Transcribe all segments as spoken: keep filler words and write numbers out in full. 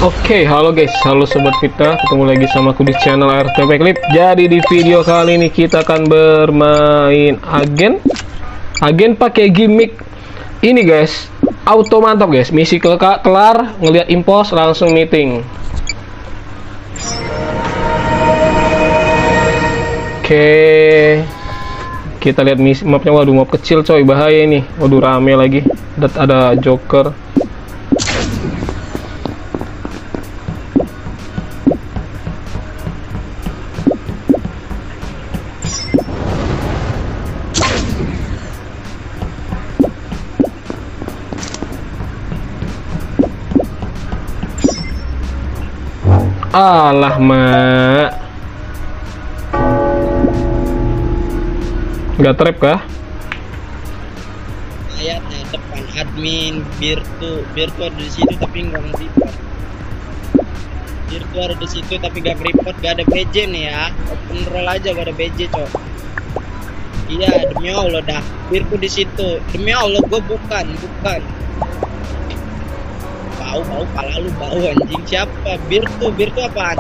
Oke, halo guys, halo sobat Vita, ketemu lagi sama aku di channel R T P Clip. Jadi di video kali ini kita akan bermain agen, agen pakai gimmick ini guys, auto mantap guys. Misi ke kelar, ngelihat impos langsung meeting. Oke, kita lihat misi mapnya. Waduh, map kecil coy, bahaya ini. Waduh, rame lagi. Ada, ada Joker. Alah mak, nggak trap kah? Lihatnya depan admin Birtu, Birtu ada di situ tapi nggak nge-report. Birtu ada di situ tapi nggak nge-report, nggak ada B J nih ya. Open roll aja gak ada B J cok. Iya demi Allah dah, Birtu di situ. Demi Allah gue bukan, bukan. Bau bau pala lu bau anjing. Siapa? Birtu, Birtu apaan?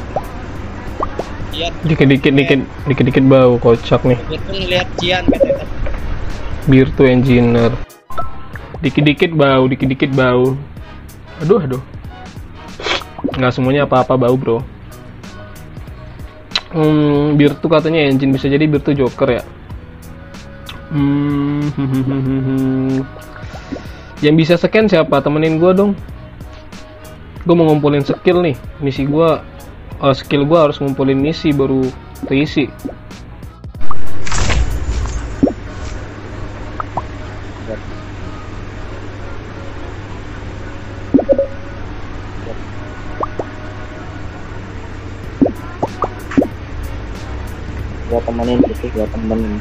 Lihat Dikit-dikit dikit dikit-dikit bau, kocak nih. Birtu ngeliat Cian katanya. Birtu engineer. Dikit-dikit bau, dikit-dikit bau. Aduh, aduh. Nggak semuanya apa-apa bau, bro. Hmm, Birtu katanya engine, bisa jadi Birtu Joker ya. Hmm, yang bisa scan siapa? Temenin gua dong. Gue mau ngumpulin skill nih. Misi gua, uh, skill gua harus ngumpulin misi baru terisi. Gua temenin itu, gua temenin.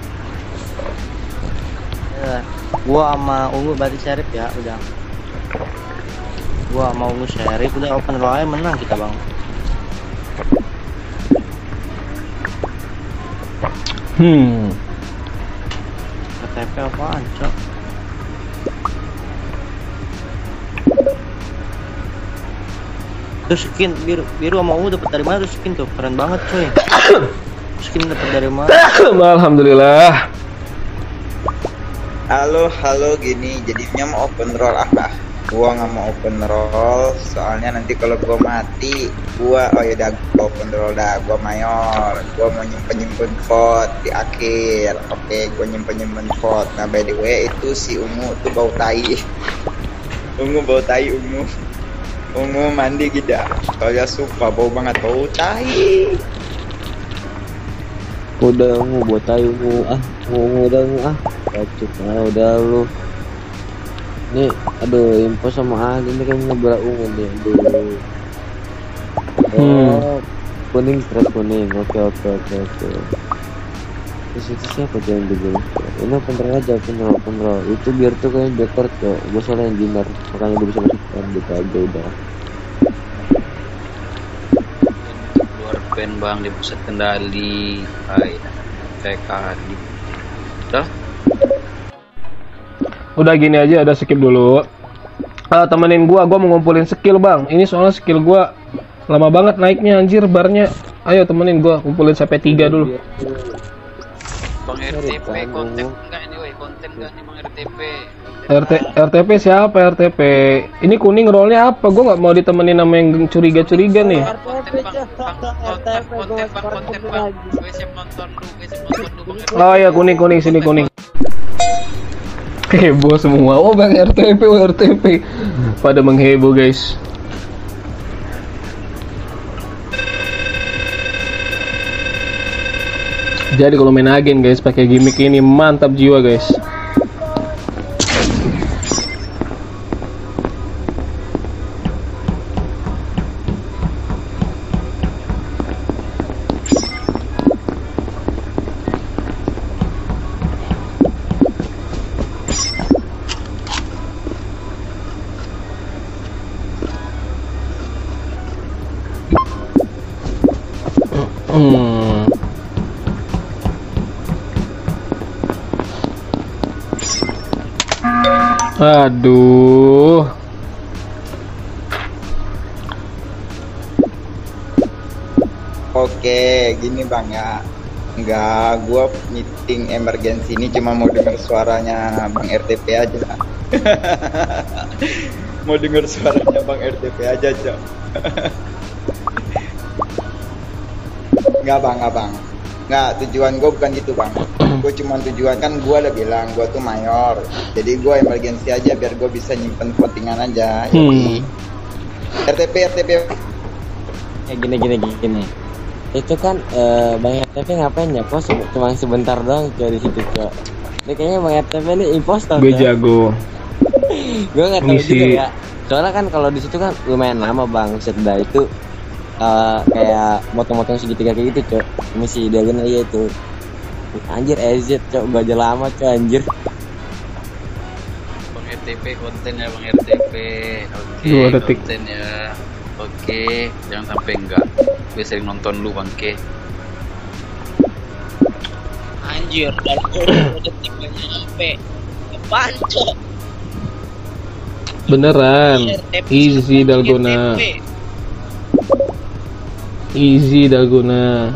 Ya, gua sama Ungu berarti Sheriff ya, udah. Gua mau Ungu Sheriff, udah open roll menang kita bang. Hmm. K T P apaan cok? Tuh skin biru, biru sama Ungu dapat dari mana tuh skin tuh? Keren banget coy. Skin dapat dari mana? Alhamdulillah. Halo, halo gini, jadinya mau open roll apa? Gua nggak mau open roll, soalnya nanti kalau gua mati, gua oh ya udah gua open roll dah, gua mayor, gua mau nyimpen nyimpen vote di akhir. Oke, gua nyimpen nyimpen vote. Nah by the way itu si Ungu tuh bau tai, Ungu bau tai Ungu, Ungu mandi gitu, soalnya sumpah bau banget bau tai. Udah Ungu buat tahu Ungu ah, Ungu udah Ungu ah, bacot ah udah lu. Nih, aduh info sama agen ini kan ngebela Ungu nih, aduh. Oh, kuning terus kuning, oke oke oke oke. Terus itu siapa tuh yang dulu? Ini open roll aja, open roll, open roll. Itu biar tuh kayak Joker tuh, gue soalnya engineer, makanya gue bisa masuk kan gitu aja udah. Band bang di pusat kendali, hai, T K di, udah, Udah gini aja, ada skip dulu. Uh, temenin gua, gua mau ngumpulin skill bang. Ini soalnya skill gua lama banget naiknya anjir barnya. Ayo temenin gua, kumpulin sampai tiga dulu. bang R T P konten enggak ini, woi konten enggak nih bang R T P? R T R T P siapa R T P? Ini kuning rollnya apa? Gua nggak mau ditemenin sama yang curiga-curiga nih. Konten bang, bang konten konten bang konten bang, gue siap nonton dulu, gue siap nonton dulu bang. Oh ya kuning kuning sini kuning. Heboh semua. Oh bang R T P, oh, R T P. Pada mengheboh guys. Jadi kalau main agen guys pakai gimmick ini mantap jiwa guys. Hmm. Aduh. Oke, gini bang ya. Enggak, gua meeting emergency ini cuma mau denger suaranya Bang R T P aja. Mau denger suaranya Bang R T P aja, Cok. Enggak bang, enggak bang. Enggak, tujuan gue bukan gitu bang. Gue cuma tujuan, kan gue udah bilang gue tuh mayor. Jadi gue emergency aja biar gue bisa nyimpen votingan aja. Hmm. R T P, R T P. Ya gini gini gini. Itu kan eh, Bang R T P ngapain ya? Kok se- cuma sebentar doang Cok di situ Cok. Ini kayaknya Bang R T P ini impostor. Gue Cok. jago. Gue nggak tahu Ngisi. juga ya. Soalnya kan kalau di situ kan lumayan lama Bang. Setelah itu eh, kayak motong-motong segitiga kayak gitu Cok. Misi diagonal aja itu. Anjir E Z Cok, gak aja lama Cok anjir. Bang R T P konten ya Bang R T P. Oke, Dua detik. konten ya. Oke, jangan sampai enggak. Gue sering nonton lu Bangke. Anjir, dan udah detik gak nyampe. Apaan, Cok? Beneran. R T P Easy sama Dalgona. R T P. Easy Dalgona.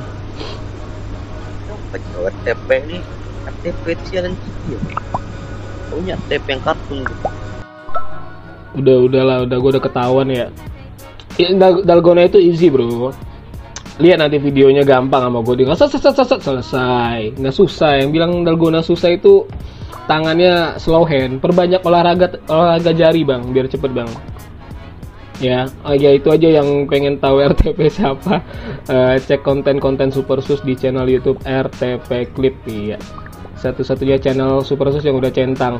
R T P ini R T P itu siaran video. Punya R T P yang kartun gitu. Udah udahlah, udah gue udah ketahuan ya. Ya, Dal- Dalgona itu easy bro. Lihat nanti videonya gampang sama gue. Nggak set, set, set, set, selesai. Nggak susah. Yang bilang Dalgona susah itu tangannya slow hand. Perbanyak olahraga olahraga jari bang, biar cepet bang. Ya, oh, ya itu aja yang pengen tahu R T P siapa. Eh, cek konten-konten Supersus di channel YouTube R T P Clip. Iya. Satu-satunya channel Supersus yang udah centang.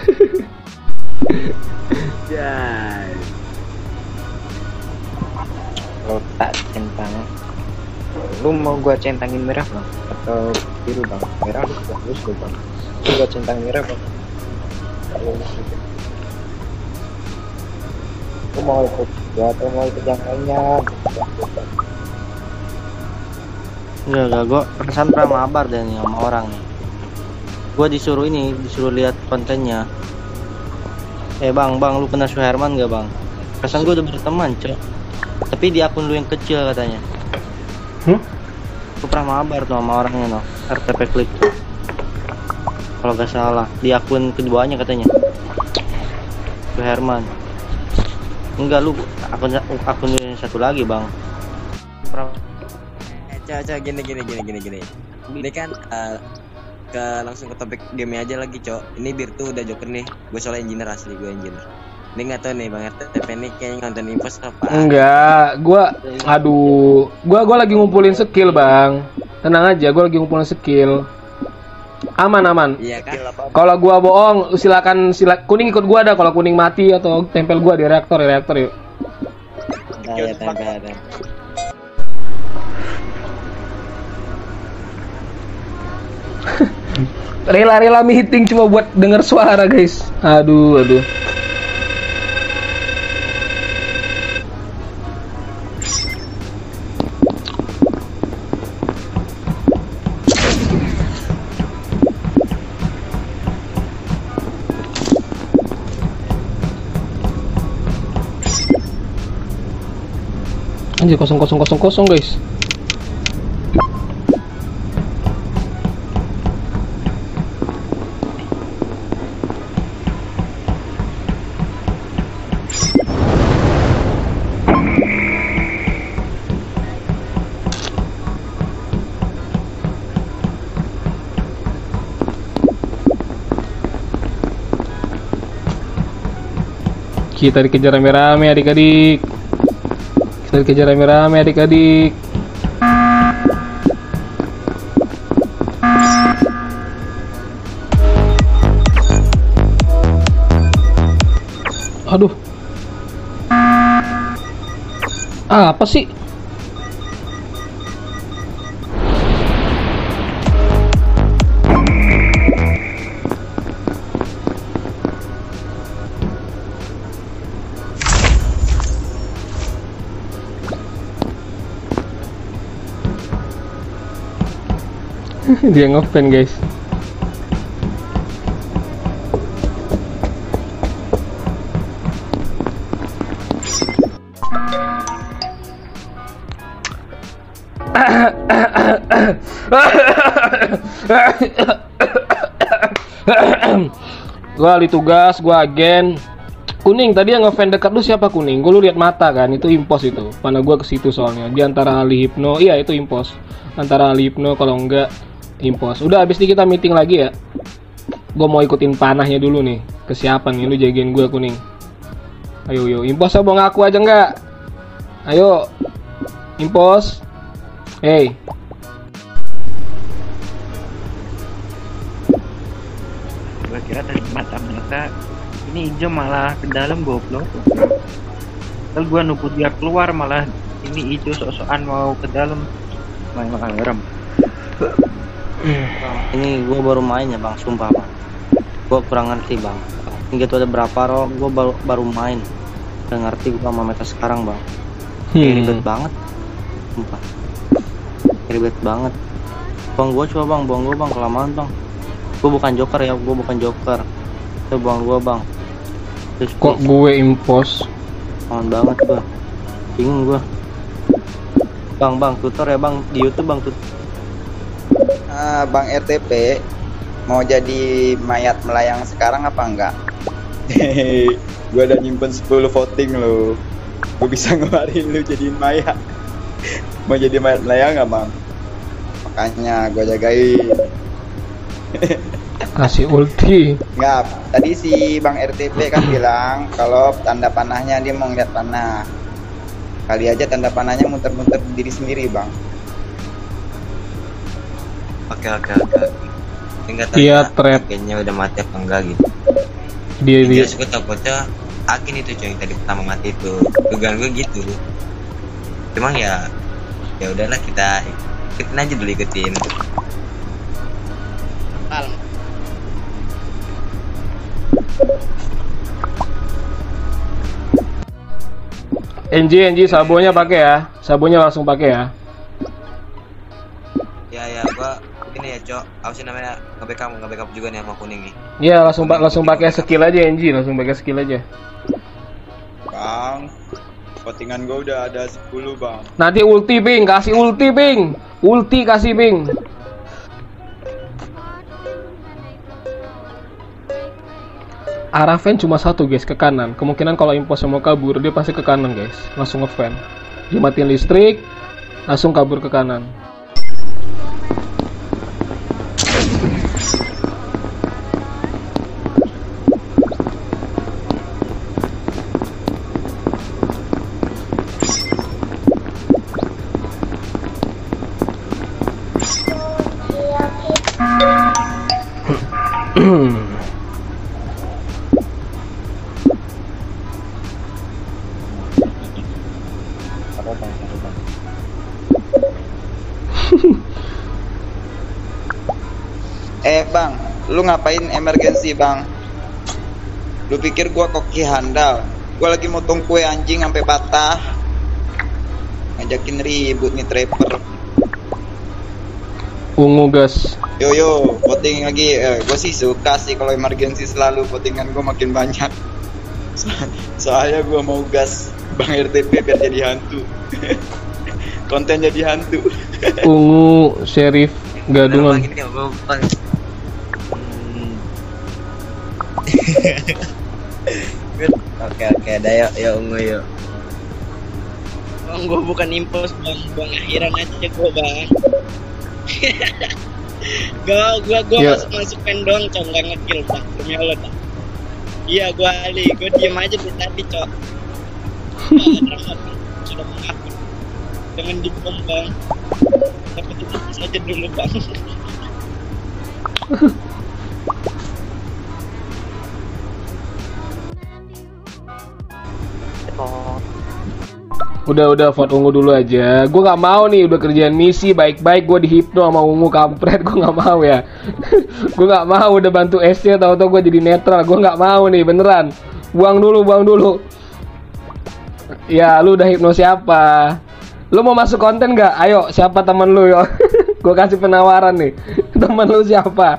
Kalau tak centang, lu mau gua centangin merah bang atau biru bang? Merah lu bagus lu bang. Lu gua centang merah bang. Kalau lu gitu. Lu mau ikut gua atau mau ikut yang lainnya? Enggak, enggak, gue perasaan pernah mabar deh nih sama orang nih. Gue disuruh ini, disuruh lihat kontennya. Eh bang, bang, lu kenal Suherman gak bang? Perasaan gue udah berteman, cok. Tapi di akun lu yang kecil katanya. Hmm? Gue pernah mabar tuh sama orangnya no, R T P Clip. Kalau gak salah, di akun keduanya katanya. Suherman. Enggak, lu akun akun lu yang satu lagi bang. Pernah Cok, gini gini gini gini gini. Ini kan eh, ke langsung ke topik game aja lagi Cok. Ini Birtu udah joker nih. Gue soalnya engineer asli, gue engineer. Ini nggak tahu nih Bang R T P ini kayaknya nonton infos apa? Enggak, gua aduh, gua gua lagi ngumpulin skill, Bang. Tenang aja, gua lagi ngumpulin skill. Aman aman. Iya kan? Kalau gua bohong, silakan sila kuning ikut gua dah. Kalau kuning mati atau tempel gua di reaktor, di reaktor yuk. Nah, ya tempel ada. Rela-rela meeting cuma buat denger suara, guys. Aduh, aduh. Anjir, kosong kosong kosong kosong guys. Kita dikejar rame-rame adik-adik. Kita dikejar rame-rame adik-adik. Aduh. Ah, apa sih? Dia nge-fan guys. Gua ahli tugas, gua agen. Kuning tadi yang ngefan dekat lu siapa Kuning? Gua lu lihat mata kan, itu impos itu. Mana gua ke situ soalnya. Di antara ahli hipno, iya itu impos. Antara ahli hipno kalau enggak impos. Udah habis ini kita meeting lagi ya. Gua mau ikutin panahnya dulu nih. Ke siapa nih? Lu jagain gua Kuning. Ayo yo, impos mau ngaku aja enggak? Ayo. Impos. Hey. Gua kira dari mata-mata ini hijau malah ke dalam goblok. Kalau gua nunggu dia keluar malah ini hijau sok-sokan mau ke dalam. Main makan garam. Ini gua baru main ya bang, sumpah bang. Gua kurang ngerti bang. Ini gitu ada berapa roh, gua baru baru main. Gak ngerti gua sama meta sekarang bang. Kayak Hmm. ribet banget. Sumpah. Ribet banget. Buang gua coba bang, buang gua bang, kelamaan bang. Gua bukan joker ya, gua bukan joker. Coba buang gua bang. Terus Kok gue impos? mohon banget gua. Bingung gua. Bang, bang, tutor ya bang di YouTube bang tutor. Ah, Bang R T P mau jadi mayat melayang sekarang apa enggak? Hehehe, gua udah nyimpen sepuluh voting lo. Gua bisa ngeluarin lu jadiin mayat. Mau jadi mayat melayang nggak bang? Makanya gua jagain. Kasih ulti. Enggak, tadi si Bang R T P kan bilang kalau tanda panahnya dia mau ngeliat panah. Kali aja tanda panahnya muter-muter diri sendiri bang. Oke oke oke. Enggak tahu Iya, ya, trap. agennya udah mati apa enggak gitu. Dia dia. Dia suka takutnya agen itu coy yang tadi pertama mati itu. Dugaan gue gitu. Cuma ya ya udahlah kita ikutin aja dulu ikutin. Al. N J N J sabonya pakai ya. Sabonya langsung pakai ya. Ya ya gua ini ya cok. Apa sih namanya? Nge-backup nge-backup juga nih sama kuning nih. Iya, langsung pak langsung pakai skill aja N J, langsung pakai skill aja. Bang, votingan gua udah ada sepuluh bang. Nanti ulti ping, kasih ulti ping. Ulti kasih ping. Arah fan cuma satu guys, ke kanan. Kemungkinan kalau impos mau kabur dia pasti ke kanan guys. Langsung nge-fan. Dia matiin listrik, langsung kabur ke kanan. Apa bang? Apa bang? Eh bang, lu ngapain emergensi bang? Lu pikir gua koki handal? Gua lagi motong kue anjing sampai patah. Ngajakin ribut nih trapper. Ungu gas. Yo yo, voting lagi. Eh, gua sih suka sih kalau emergensi selalu votingan gua makin banyak. So soalnya gua mau gas Bang R T P biar jadi hantu. Konten jadi hantu. Ungu sheriff gadungan. Gini ya gua bang. Oke oke, ada yuk yuk ungu yuk. Bang, gua bukan impos bang, buang akhiran aja gua bang. gua gua gua Ya. masuk masukin doang cok, nggak ngekill bang, demi Allah bang. Iya gua Ali, gua diem aja dari tadi cok. Wah, drama, Bang. Sudah mengaku. Jangan dibom bang. Tapi itu saja dulu bang. Udah udah vote ungu dulu aja. Gue nggak mau nih udah kerjaan misi baik-baik gue dihipno sama ungu kampret. Gue nggak mau ya. Gue nggak mau udah bantu S C tau-tau gue jadi netral. Gue nggak mau nih beneran. Buang dulu buang dulu. Ya lu udah hipno siapa? Lu mau masuk konten nggak? Ayo siapa teman lu yo? Gue kasih penawaran nih. Teman lu siapa?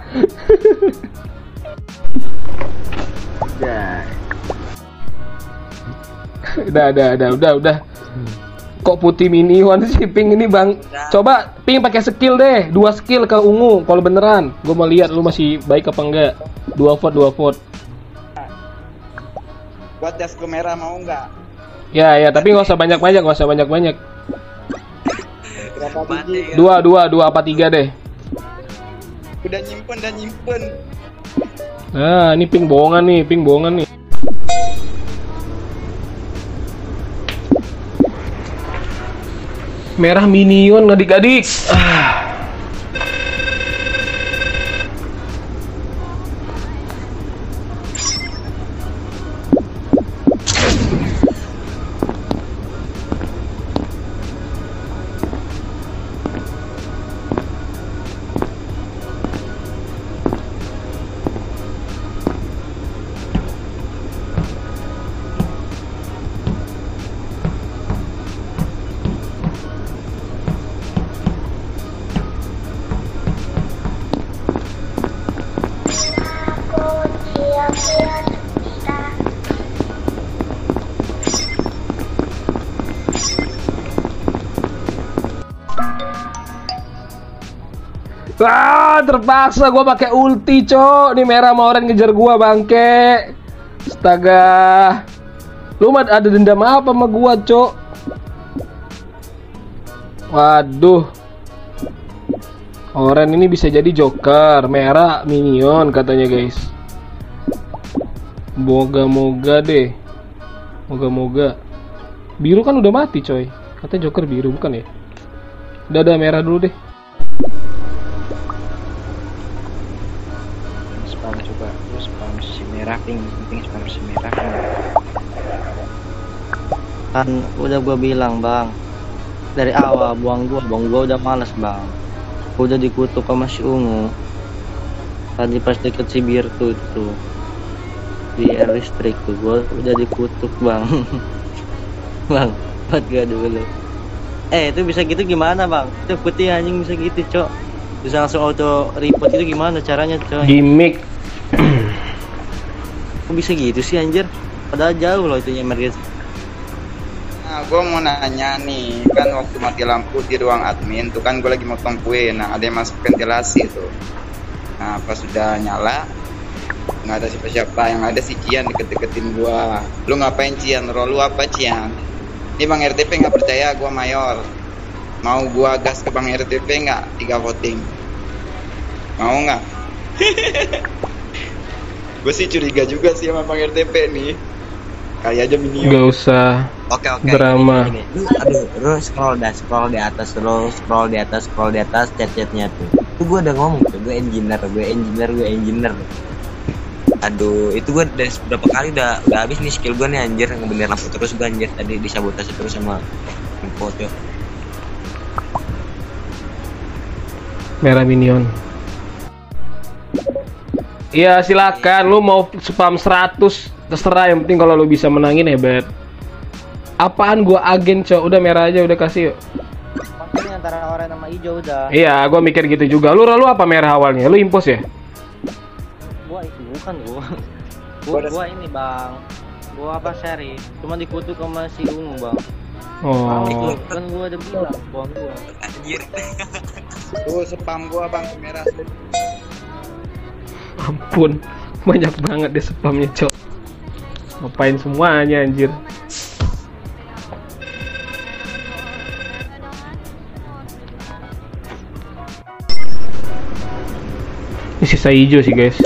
Ya. udah udah udah udah udah. Kok putih minion sih ping ini bang? Coba ping pakai skill deh, dua skill ke ungu. Kalau beneran, gue mau lihat lu masih baik apa enggak. Dua vote, dua vote. Buat jas ke merah mau nggak? Ya ya, tapi nggak usah banyak banyak, nggak usah banyak banyak. Berapa biji? Dua dua dua apa tiga deh. Udah nyimpen, udah nyimpen. Nah, ini ping bohongan nih, ping bohongan nih. Merah minion adik-adik. Ah. Wah, terpaksa gua pakai ulti, cok. Nih merah mau orang ngejar gua, bangke. Astaga. Lu mah ada dendam apa sama gua, cok? Waduh. Oren ini bisa jadi joker, merah minion katanya, guys. Moga-moga deh. Moga-moga. Biru kan udah mati, coy. Katanya joker biru, bukan ya? Udah ada merah dulu deh. Spam coba, lu spam si merah ping, penting spam si merah kan. Kan udah gua bilang bang, dari awal buang gua, buang gua udah males bang. Gua udah dikutuk sama si ungu. Tadi pas deket si Birtu itu di air listrik tuh, gua udah dikutuk bang. Bang, buat gua dulu. Eh itu bisa gitu gimana bang? Itu putih anjing bisa gitu cok. Bisa langsung auto report itu gimana caranya coy? Gimmick. Kok bisa gitu sih anjir? Padahal jauh loh itunya emergency. Nah, gue mau nanya nih, kan waktu mati lampu di ruang admin tuh kan gue lagi motong kue, nah ada yang masuk ventilasi tuh. Nah pas sudah nyala, nggak ada siapa-siapa, yang ada si Cian deket-deketin gue. Lu ngapain Cian? Role lu apa Cian? Ini Bang R T P nggak percaya gue mayor. Mau gue gas ke Bang R T P nggak? Tiga voting. Mau nggak? Gue sih curiga juga sih sama Bang R T P nih. Kali aja minion. Gak usah Oke oke. drama. Gini, gini. Lu, aduh, lu scroll dah, scroll di atas, lu scroll di atas, scroll di atas chat-chatnya tuh. Itu gue udah ngomong tuh, gue engineer, gue engineer, gue engineer. Aduh, itu gue udah berapa kali udah udah habis nih skill gue nih anjir, ngebener lampu terus gue anjir tadi disabotase terus sama info tuh. Merah minion. Iya silakan, lu mau spam seratus terserah, yang penting kalau lu bisa menangin hebat. Apaan gua agen cok, udah merah aja udah kasih yuk. Makanya antara oranye sama hijau udah. Iya, gua mikir gitu juga. Lu lu apa merah awalnya? Lu impos ya? Gua itu bukan gua. Gua, gua ini bang. Gua apa seri? Cuma dikutuk sama si ungu bang. Oh. Oh, kan gua udah bilang buang gua. Anjir. Tuh spam gua Bang merah. Ampun, banyak banget deh spamnya cok. Ngapain semuanya anjir. Ini sisa hijau sih guys.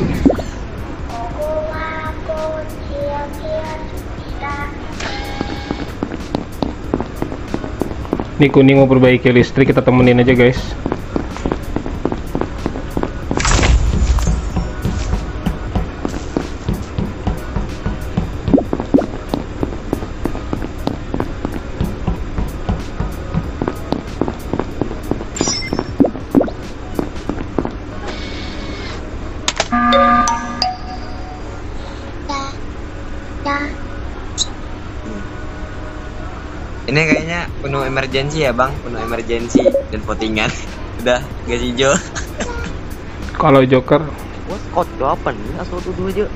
Ini kuning mau perbaiki listrik, kita temenin aja guys. Ini kayaknya penuh emergency ya bang, penuh emergency dan votingan. Udah gak hijau. Kalau Joker Gua Scott delapan nih asal tuduh aja.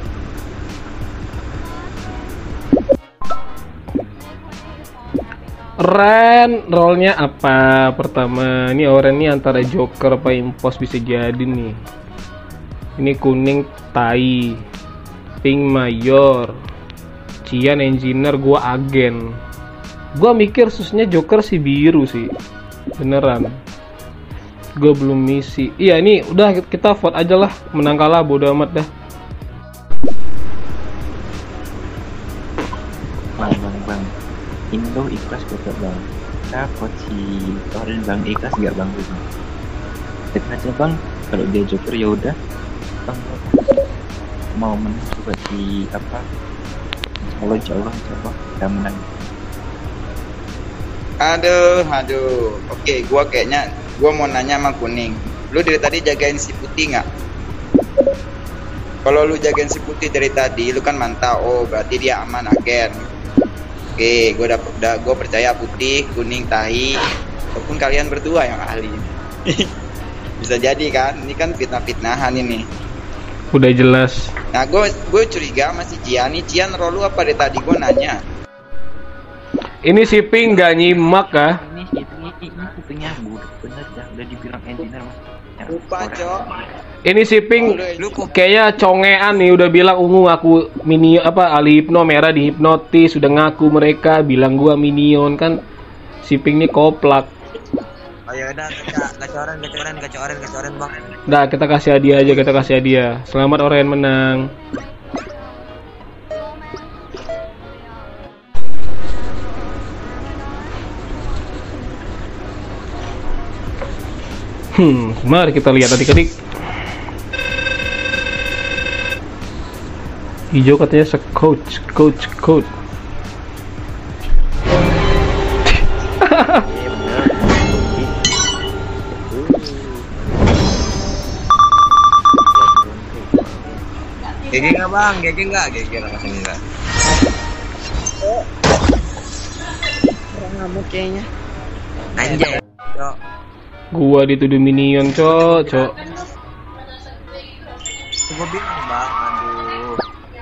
Ren, rollnya apa? Pertama, ini Oren ini antara Joker apa Impos bisa jadi nih. Ini kuning Tai, pink Mayor, Cian Engineer, gua agen. Gua mikir susnya Joker si biru sih, beneran. Gua belum misi. Iya ini udah kita vote aja lah, menang kalah bodo amat dah. Bang, bang, bang. Indo ikhlas gak bang? Dapat si Oren bang ikhlas gak bang? Lihat aja bang, kalau dia Joker ya udah. Bang, mau menang coba di apa? Allah Allah coba kita menang. Aduh, aduh. Oke, gua kayaknya gua mau nanya sama kuning. Lu dari tadi jagain si putih nggak? Kalau lu jagain si putih dari tadi, lu kan mantau. Oh, berarti dia aman agen. Oke, gue dapet, udah, gue percaya putih, kuning, tahi, ataupun kalian berdua yang ahli. Bisa jadi kan? Ini kan fitnah-fitnahan ini. Udah jelas. Nah, gue gue curiga sama si Cian. Nih, Cian, roll lu apa dari tadi? Gue nanya. Ini si Pink gak nyimak kah? Ini sih ini ini kupingnya buruk bener dah, udah dibilang engineer mas. Lupa, Cok. Ini si Pink kayaknya congean nih, udah bilang ungu ngaku mini apa ahli hipno, merah di hipnotis, udah ngaku mereka bilang gua minion kan. Si Pink nih koplak. Oh ya udah, kasih oren, kasih oren, kasih oren, kasih oren bang. Nah, kita kasih hadiah aja, kita kasih hadiah. Selamat Oren menang. Hmm, mari kita lihat adik-adik. Hijau katanya se-coach, coach, coach. G G nggak bang? G G nggak? G G langsung nggak? Orang ngamuk kayaknya. Anjay. Yo. Gua dituduh minion, cok, cok. Gue bilang bang, aduh.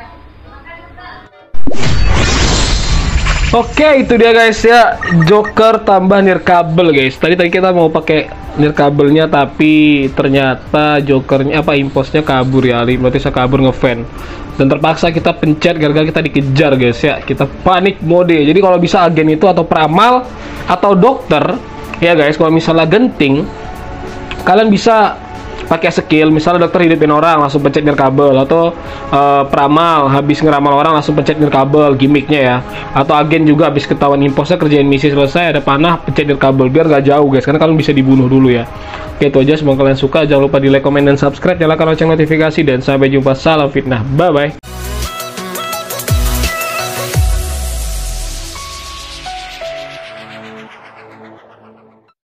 Oke, itu dia guys ya, Joker tambah nirkabel guys. Tadi tadi kita mau pakai nirkabelnya tapi ternyata Jokernya apa imposnya kabur ya, Ali. Berarti saya kabur ngefan. Dan terpaksa kita pencet gara-gara kita dikejar guys ya. Kita panik mode. Jadi kalau bisa agen itu atau peramal atau dokter ya guys, kalau misalnya genting kalian bisa pakai skill, misalnya dokter hidupin orang langsung pencet nirkabel, atau uh, peramal habis ngeramal orang langsung pencet nirkabel, gimmicknya ya. Atau agen juga habis ketahuan imposnya kerjain misi selesai ada panah pencet nirkabel biar gak jauh guys, karena kalian bisa dibunuh dulu ya. Oke, itu aja, semoga kalian suka. Jangan lupa di like, comment, dan subscribe, nyalakan lonceng notifikasi, dan sampai jumpa. Salam fitnah, bye bye.